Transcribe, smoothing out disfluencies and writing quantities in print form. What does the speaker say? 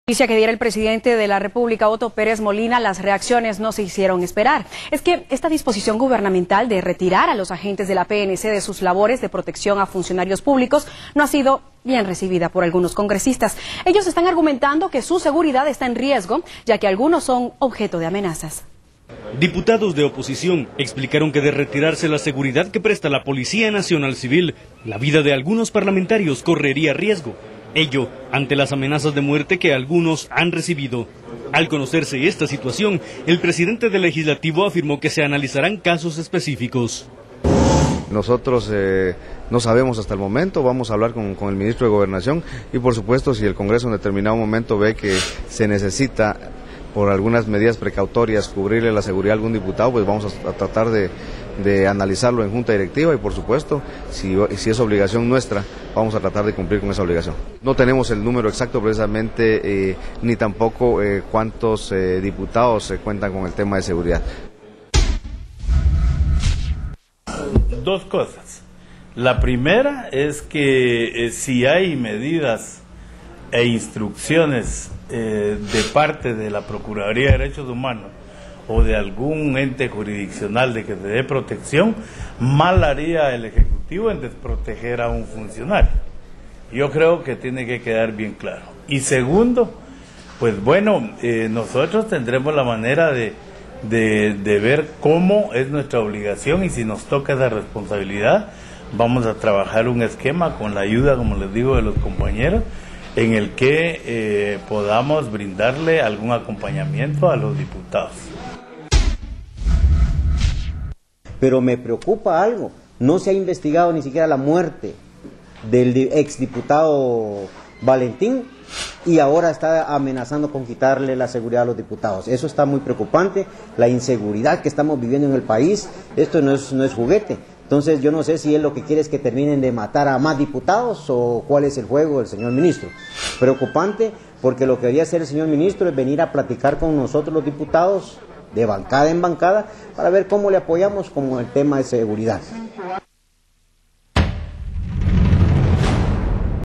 Noticia que diera el presidente de la República, Otto Pérez Molina, las reacciones no se hicieron esperar. Es que esta disposición gubernamental de retirar a los agentes de la PNC de sus labores de protección a funcionarios públicos no ha sido bien recibida por algunos congresistas. Ellos están argumentando que su seguridad está en riesgo, ya que algunos son objeto de amenazas. Diputados de oposición explicaron que de retirarse la seguridad que presta la Policía Nacional Civil, la vida de algunos parlamentarios correría riesgo. Ello ante las amenazas de muerte que algunos han recibido. Al conocerse esta situación, el presidente del Legislativo afirmó que se analizarán casos específicos. Nosotros no sabemos hasta el momento, vamos a hablar con el ministro de Gobernación y por supuesto si el Congreso en determinado momento ve que se necesita por algunas medidas precautorias cubrirle la seguridad a algún diputado, pues vamos a tratar de analizarlo en junta directiva y por supuesto, si es obligación nuestra, vamos a tratar de cumplir con esa obligación. No tenemos el número exacto precisamente, ni tampoco cuántos diputados cuentan con el tema de seguridad. Dos cosas. La primera es que si hay medidas e instrucciones de parte de la Procuraduría de Derechos Humanos o de algún ente jurisdiccional de que se dé protección, mal haría el Ejecutivo en desproteger a un funcionario. Yo creo que tiene que quedar bien claro. Y segundo, pues bueno, nosotros tendremos la manera de ver cómo es nuestra obligación y si nos toca esa responsabilidad, vamos a trabajar un esquema con la ayuda, como les digo, de los compañeros, en el que podamos brindarle algún acompañamiento a los diputados. Pero me preocupa algo, no se ha investigado ni siquiera la muerte del exdiputado Valentín y ahora está amenazando con quitarle la seguridad a los diputados. Eso está muy preocupante, la inseguridad que estamos viviendo en el país, esto no es juguete. Entonces yo no sé si él lo que quiere es que terminen de matar a más diputados o cuál es el juego del señor ministro. Preocupante porque lo que debería hacer el señor ministro es venir a platicar con nosotros los diputados de bancada en bancada para ver cómo le apoyamos con el tema de seguridad.